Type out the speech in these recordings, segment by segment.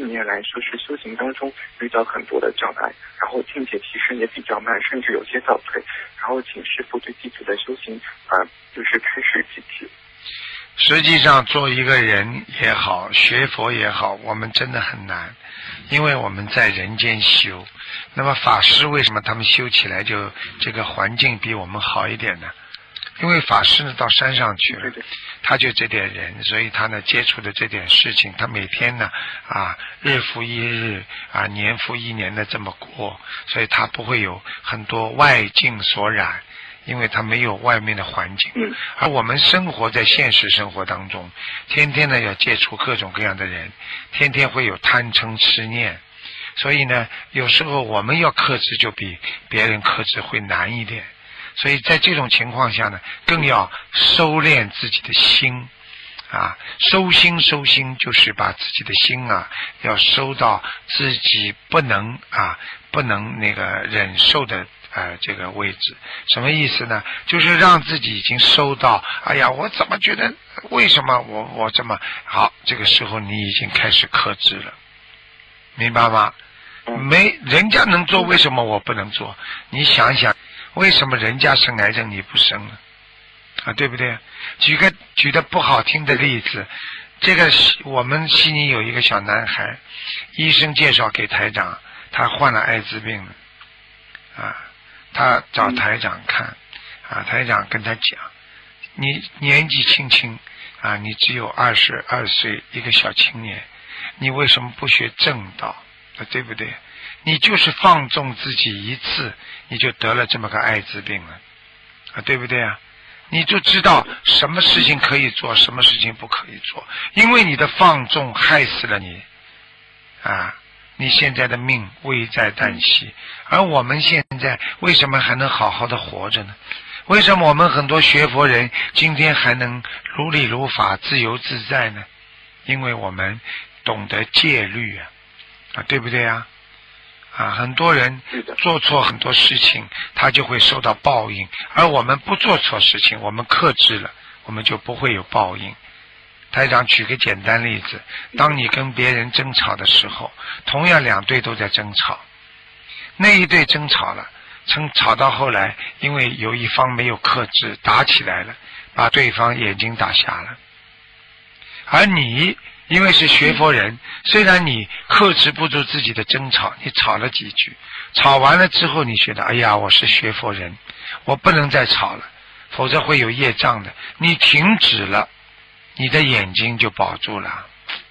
年来说是修行当中遇到很多的障碍，然后境界提升也比较慢，甚至有些倒退，然后请师父对弟子的修行就是开始几句。 实际上做一个人也好，学佛也好，我们真的很难，因为我们在人间修。那么法师为什么他们修起来就这个环境比我们好一点呢？因为法师呢到山上去了，他就这点人，所以他呢接触的这点事情，他每天呢日复一日年复一年的这么过，所以他不会有很多外境所染，因为他没有外面的环境。而我们生活在现实生活当中，天天呢要接触各种各样的人，天天会有贪嗔痴念，所以呢有时候我们要克制就比别人克制会难一点。所以在这种情况下呢，更要收敛自己的心收心就是把自己的心要收到自己不能那个忍受的这个位置。什么意思呢？就是让自己已经收到，哎呀，我怎么觉得为什么我这么好？这个时候你已经开始克制了，明白吗？人家能做，为什么我不能做？你想想，为什么人家生癌症你不生呢？对不对？举的不好听的例子，这个我们悉尼有一个小男孩，医生介绍给台长，他患了艾滋病了他找台长看台长跟他讲，你年纪轻轻你只有22岁，一个小青年，你为什么不学正道？对不对？你就是放纵自己一次，你就得了这么个艾滋病了对不对你就知道什么事情可以做，什么事情不可以做，因为你的放纵害死了你你现在的命危在旦夕。而我们现在为什么还能好好的活着呢？为什么我们很多学佛人今天还能如理如法自由自在呢？因为我们懂得戒律对不对很多人做错很多事情，他就会受到报应，而我们不做错事情，我们克制了，我们就不会有报应。台长举个简单例子，当你跟别人争吵的时候，同样两队都在争吵，那一队争吵了，吵到后来，因为有一方没有克制，打起来了，把对方眼睛打瞎了。而你因为是学佛人，虽然你克制不住自己的争吵，你吵了几句，吵完了之后你觉得哎呀，我是学佛人，我不能再吵了，否则会有业障的。你停止了，你的眼睛就保住了。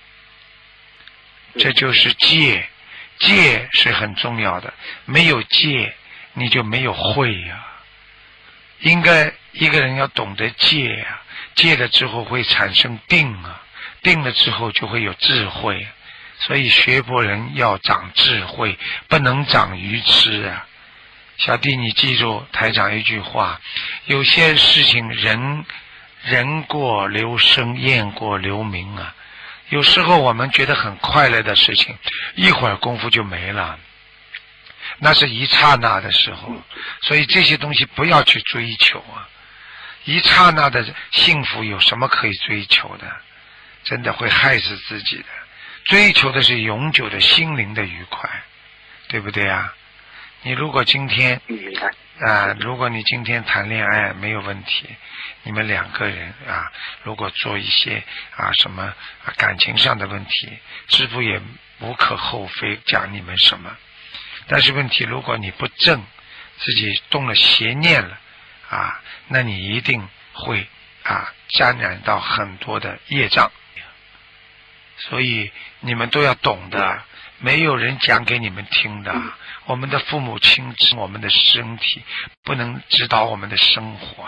这就是戒，戒是很重要的，没有戒你就没有慧应该一个人要懂得戒戒了之后会产生定定了之后就会有智慧。所以学佛人要长智慧，不能长愚痴小弟你记住台长一句话，有些事情人过留声，雁过留名有时候我们觉得很快乐的事情，一会儿功夫就没了，那是一刹那的时候。所以这些东西不要去追求一刹那的幸福有什么可以追求的？真的会害死自己的。追求的是永久的心灵的愉快，对不对你如果今天如果你今天谈恋爱没有问题，你们两个人如果做一些什么感情上的问题，师父也无可厚非讲你们什么。但是问题如果你不正，自己动了邪念了那你一定会沾染到很多的业障。所以你们都要懂得，没有人讲给你们听的我们的父母亲知我们的身体，不能指导我们的生活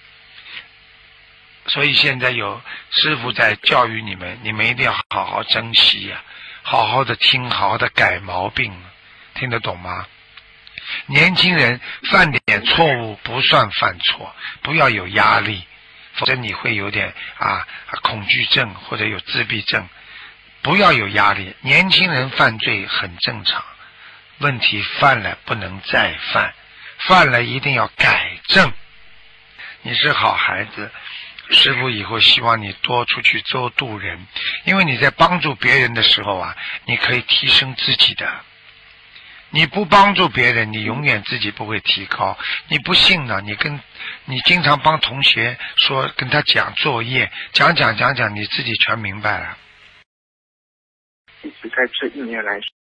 所以现在有师父在教育你们，你们一定要好好珍惜好好的听，好好的改毛病，听得懂吗？年轻人犯点错误不算犯错，不要有压力，否则你会有点恐惧症或者有自闭症。不要有压力，年轻人犯罪很正常，问题犯了不能再犯，犯了一定要改正。你是好孩子， 师父以后希望你多出去多度人，因为你在帮助别人的时候啊，你可以提升自己的。你不帮助别人，你永远自己不会提高。你不信呢，你经常帮同学说跟他讲作业，讲，你自己全明白了。 其实在这1年来